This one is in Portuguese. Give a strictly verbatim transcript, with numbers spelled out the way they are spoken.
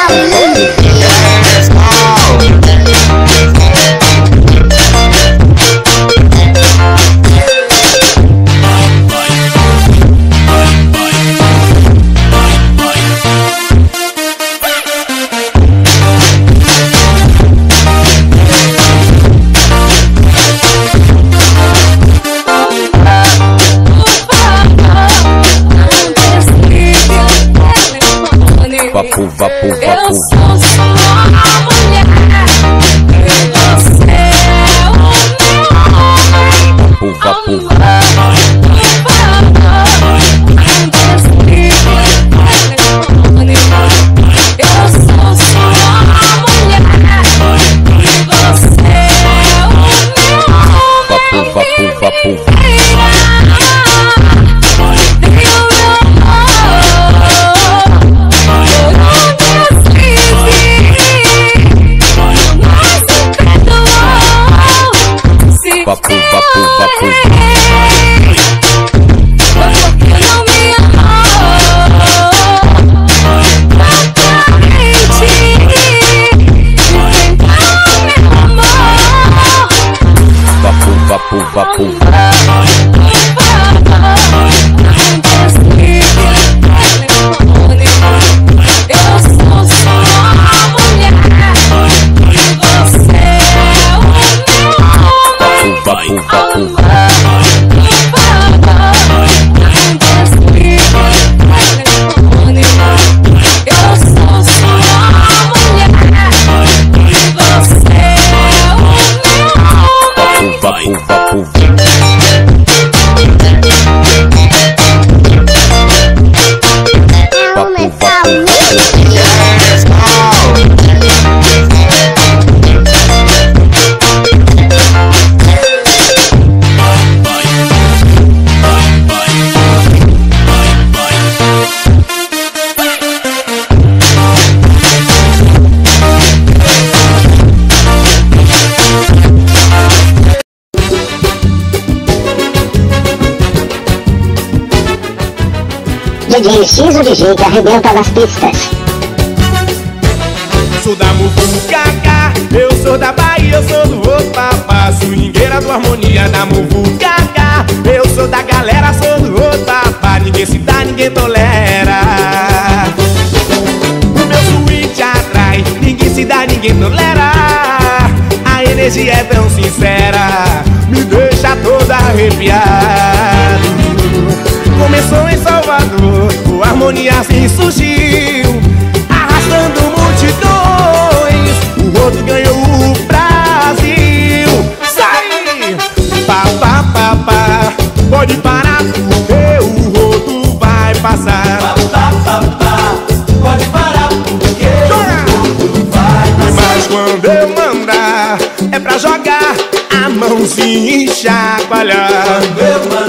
Vapo, vapo, vapo. Eu sou sua mulher e você é o meu homem. Vapo, vapo. Por favor, não desligue o telefone. Eu sou sua mulher e você é o meu homem. Vapo, vapo, vapo. Vapo, vapo, vapo. Porque não me amou totalmente e tentar meu amor. Vapo, vapo, vapo. Por favor, não desligue o telefone. Eu sou sua mulher e você é o meu homem. Vapo, vapo. Por favor, não desligue o telefone. Eu sou sua mulher e você é o meu homem. Vapo, vapo. Vapo, vapo. D J X, o D J que arrebenta nas pistas. Sou da Muvucacá, eu sou da Bahia, eu sou do outro papá. Swingueira do Harmonia da Muvucacá. Eu sou da galera, sou do outro papá. Ninguém se dá, ninguém tolera. O meu swing te atrai, ninguém se dá, ninguém tolera. A energia é tão sincera, me deixa todo arrepiado. Começou em Salvador, o Harmonia assim surgiu, arrastando multidões. O outro ganhou o Brasil. Sai! Pá, pá, pá, pá. Pode parar porque o outro vai passar. Pá, pá, pá, pá. Pode parar porque o outro vai passar. Mas quando eu mandar, é pra jogar a mãozinha e chacoalhar. Quando eu mandar,